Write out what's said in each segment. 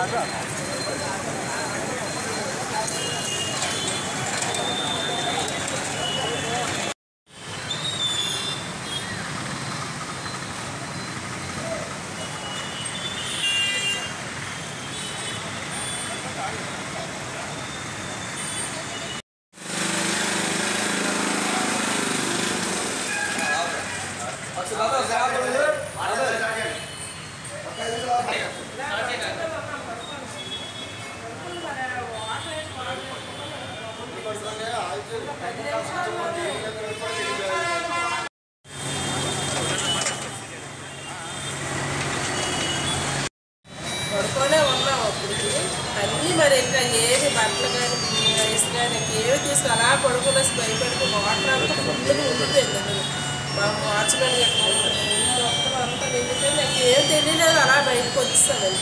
పడుకోనే ఉన్నాం అప్పటికి అన్నీ మరి ఇంకా ఏది బట్టలు కానీ రైస్ కానీ ఇంకేమి తీసుకు అలా పడుకున్న భయపడుకుని వాటర్ అంతా ఫుల్గా ఉండిపోయింది. మా వాచ్మెన్ మొత్తం అంతా నిండిపోయింది. నాకు ఏం తెలియలేదు, అలా బయటకు వచ్చేసానండి.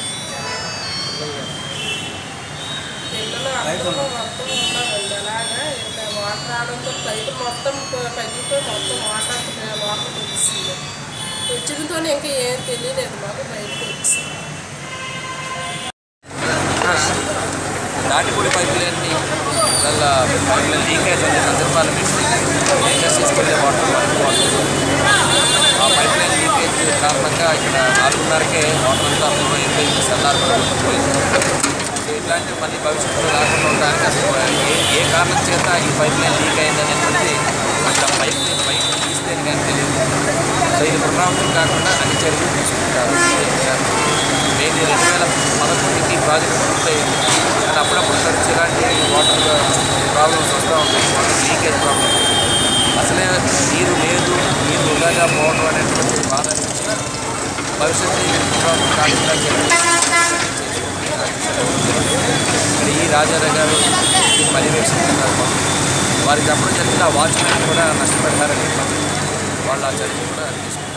పిల్లలు అందరూ మొత్తం ఉన్నారండి. అలాగా ఇంకా వాటర్ రావడంతో పైపులు మొత్తం పగిలిపోయి మొత్తం వాటర్ వచ్చింది. వచ్చినతో ఇంకా ఏం తెలియలేదు, మాకు బయటకు వచ్చేసాం. దాటిపూడి పైపులన్నీ వల్ల పైపుల లీకేజ్ అనే సందర్భాలు లీకేజ్ తీసుకెళ్ళే వాటర్ ఆ పైప్ లైన్ లీకేజ్ కారణంగా ఇక్కడ 4:30కే వాటర్ అంతా అయిపోయింది. సల్లారు కూడా పోయింది. ఇట్లాంటివి మళ్ళీ భవిష్యత్తులో రాకుండా ఉండడానికి అసలు ఏ కారణం చేత ఈ పైప్ లైన్ లీక్ అయిందనేది అట్లా పైప్ లైన్ బయట తీస్తేనే కానీ తెలియదు. సో ఇది పునరావృతం కాకుండా అన్ని చర్యలు తీసుకుంటారు. మెయిన్ 2011కి ప్రాజెక్ట్ పూర్తయింది. కానీ అప్పుడప్పుడు తరచు ఇలాంటి వాటర్ ప్రాబ్లమ్స్ వస్తూ ఉంటాయి. వాటర్ లీకేజ్ ప్రాబ్లమ్స్ అసలే నీరు లేదు, నీరు వృధాగా పోవడం అనేటువంటి బాధ అనిపించిన భవిష్యత్తు పునరావృతం కాకుండా ఇక్కడ ఈ రాజారావు గారు పర్యవేక్షిస్తున్నారు. వారికి అప్పుడు జరిగిన ఆ వాచ్మెన్ కూడా నష్టపరిహారం వాళ్ళు ఆ చర్యలు కూడా తీసుకుంటారు.